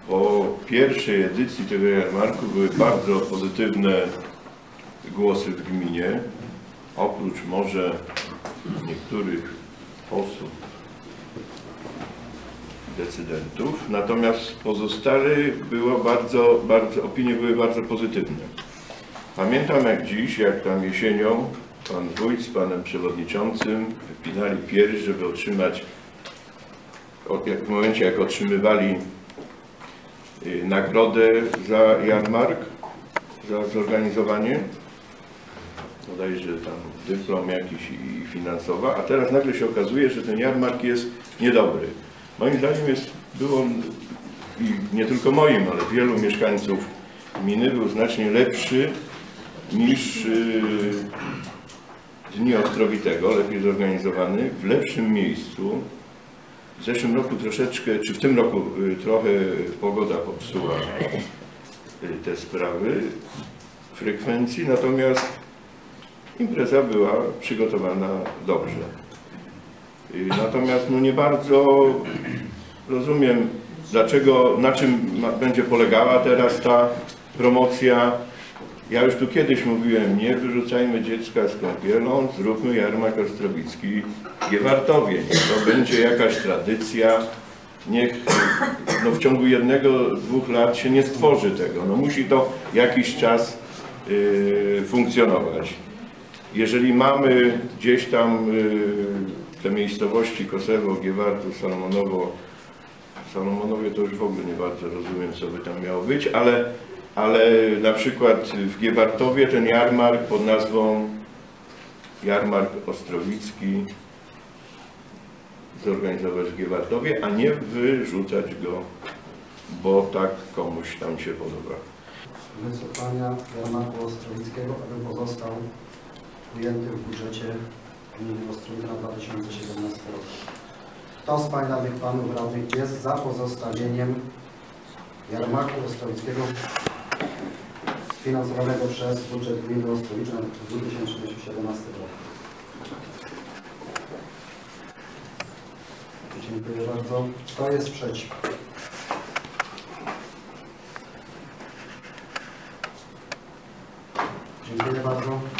po pierwszej edycji tego jarmarku były bardzo pozytywne głosy w gminie, oprócz może niektórych osób, decydentów, natomiast pozostałe opinie były bardzo pozytywne. Pamiętam jak dziś, jak tam jesienią pan wójt z panem przewodniczącym wypinali pierś, żeby otrzymać, w momencie jak otrzymywali nagrodę za jarmark, za zorganizowanie, bodajże tam dyplom jakiś i finansowa, a teraz nagle się okazuje, że ten jarmark jest niedobry. Moim zdaniem był on, i nie tylko moim, ale wielu mieszkańców gminy, był znacznie lepszy niż Dni Ostrowitego, lepiej zorganizowany, w lepszym miejscu. W zeszłym roku troszeczkę, czy w tym roku trochę pogoda popsuła te sprawy frekwencji, natomiast impreza była przygotowana dobrze. Natomiast no nie bardzo rozumiem, dlaczego, na czym będzie polegała teraz ta promocja. Ja już tu kiedyś mówiłem, nie wyrzucajmy dziecka z kąpielą, zróbmy jarmark ostrowicki w Giewartowie. Niech to będzie jakaś tradycja, niech no, w ciągu 1–2 lat się nie stworzy tego. No, musi to jakiś czas funkcjonować. Jeżeli mamy gdzieś tam te miejscowości Kosewo, Giewartu, Salomonowie to już w ogóle nie bardzo rozumiem, co by tam miało być, ale na przykład w Giewartowie ten jarmark pod nazwą Jarmark Ostrowicki zorganizować w Giewartowie, a nie wyrzucać go, bo tak komuś tam się podoba. Wycofania Jarmarku Ostrowickiego, aby pozostał ujęty w budżecie gminy Ostrowice na 2017 rok. Kto z pań radnych, panów radnych jest za pozostawieniem Jarmarku Ostrowickiego sfinansowanego przez budżet gminy Ostrowice na 2017 rok? Dziękuję bardzo. Kto jest przeciw? Dziękuję bardzo.